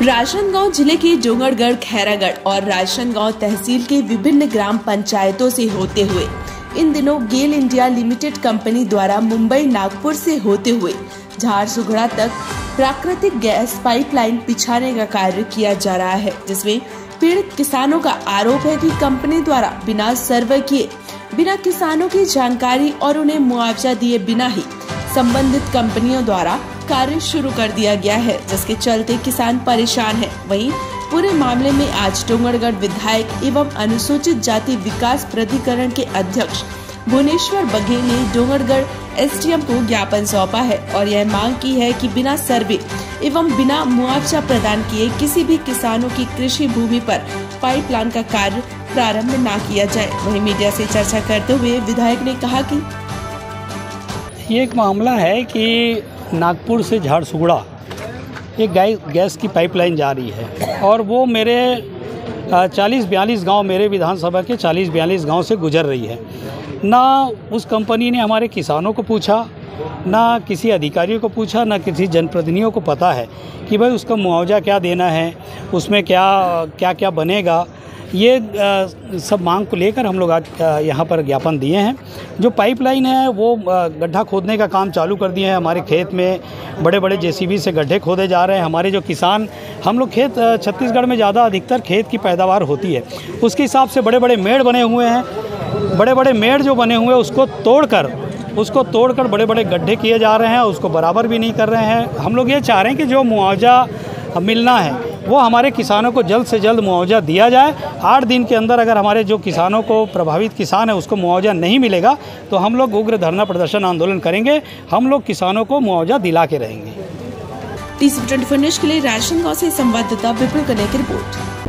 राजनांदगांव जिले के डोंगरगढ़, खैरागढ़ और राजनांदगांव तहसील के विभिन्न ग्राम पंचायतों से होते हुए इन दिनों गेल इंडिया लिमिटेड कंपनी द्वारा मुंबई नागपुर से होते हुए झारसुगड़ा तक प्राकृतिक गैस पाइपलाइन बिछाने का कार्य किया जा रहा है, जिसमें पीड़ित किसानों का आरोप है कि कंपनी द्वारा बिना सर्वे किए, बिना किसानों की जानकारी और उन्हें मुआवजा दिए बिना ही संबंधित कंपनियों द्वारा कार्य शुरू कर दिया गया है, जिसके चलते किसान परेशान है। वहीं पूरे मामले में आज डोंगरगढ़ विधायक एवं अनुसूचित जाति विकास प्राधिकरण के अध्यक्ष भुवनेश्वर बघेल ने डोंगरगढ़ एसडीएम को ज्ञापन सौंपा है और यह मांग की है कि बिना सर्वे एवं बिना मुआवजा प्रदान किए किसी भी किसानों की कृषि भूमि पर पाइपलाइन का कार्य प्रारंभ न किया जाए। वहीं मीडिया से चर्चा करते हुए विधायक ने कहा कि ये एक मामला है कि नागपुर से झारसुगड़ा एक गैस की पाइपलाइन जा रही है और वो मेरे 40-42 गांव, मेरे विधानसभा के 40-42 गांव से गुजर रही है। ना उस कंपनी ने हमारे किसानों को पूछा, ना किसी अधिकारियों को पूछा, ना किसी जनप्रतिनिधियों को पता है कि भाई उसका मुआवजा क्या देना है, उसमें क्या क्या बनेगा। ये सब मांग को लेकर हम लोग आज यहाँ पर ज्ञापन दिए हैं। जो पाइपलाइन है वो गड्ढा खोदने का काम चालू कर दिए हैं। हमारे खेत में बड़े बड़े जेसीबी से गड्ढे खोदे जा रहे हैं। हमारे जो किसान, हम लोग खेत छत्तीसगढ़ में ज़्यादा अधिकतर खेत की पैदावार होती है, उसके हिसाब से बड़े बड़े मेड़ बने हुए हैं। बड़े बड़े मेड़ जो बने हुए हैं उसको तोड़कर बड़े बड़े गड्ढे किए जा रहे हैं, उसको बराबर भी नहीं कर रहे हैं। हम लोग ये चाह रहे हैं कि जो मुआवजा मिलना है वो हमारे किसानों को जल्द से जल्द मुआवजा दिया जाए। 8 दिन के अंदर अगर हमारे जो किसानों को, प्रभावित किसान है, उसको मुआवजा नहीं मिलेगा तो हम लोग उग्र धरना प्रदर्शन आंदोलन करेंगे। हम लोग किसानों को मुआवजा दिला के रहेंगे। TCP24 न्यूज़ के लिए राजनांदगांव से संवाददाता विपुल कन्या की रिपोर्ट।